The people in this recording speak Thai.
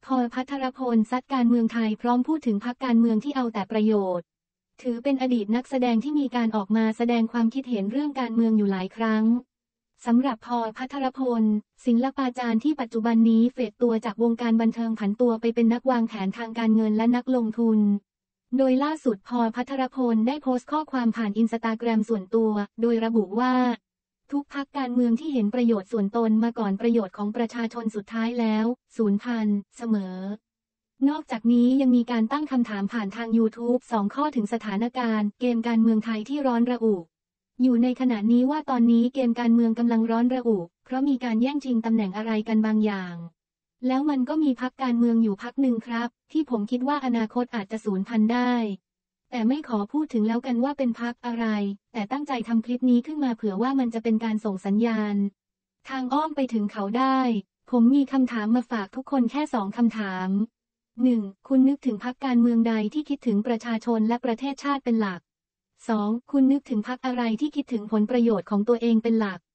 พล ภัทรพลซัดการเมืองไทยพร้อมพูดถึงพรรคการเมืองที่เอาแต่ประโยชน์ถือเป็นอดีตนักแสดงที่มีการออกมาแสดงความคิดเห็นเรื่องการเมืองอยู่หลายครั้งสำหรับพล ภัทรพลศิลปาจารย์ที่ปัจจุบันนี้เฟดตัวจากวงการบันเทิงผันตัวไปเป็นนักวางแผนทางการเงินและนักลงทุนโดยล่าสุดพล ภัทรพลได้โพสต์ข้อความผ่านอินสตาแกรมส่วนตัวโดยระบุว่าทุกพรรคการเมืองที่เห็นประโยชน์ส่วนตนมาก่อนประโยชน์ของประชาชนสุดท้ายแล้วสูญพันธุ์เสมอนอกจากนี้ยังมีการตั้งคำถามผ่านทาง YouTube 2 ข้อถึงสถานการณ์เกมการเมืองไทยที่ร้อนระอุอยู่ในขณะนี้ว่าตอนนี้เกมการเมืองกำลังร้อนระอุเพราะมีการแย่งชิงตำแหน่งอะไรกันบางอย่างแล้วมันก็มีพรรคการเมืองอยู่พรรคหนึ่งครับที่ผมคิดว่าอนาคตอาจจะสูญพันธุ์ได้แต่ไม่ขอพูดถึงแล้วกันว่าเป็นพรรคอะไรแต่ตั้งใจทำคลิปนี้ขึ้นมาเผื่อว่ามันจะเป็นการส่งสัญญาณทางอ้อมไปถึงเขาได้ผมมีคำถามมาฝากทุกคนแค่2 คำถาม 1. คุณนึกถึงพรรคการเมืองใดที่คิดถึงประชาชนและประเทศชาติเป็นหลัก 2. คุณนึกถึงพรรคอะไรที่คิดถึงผลประโยชน์ของตัวเองเป็นหลัก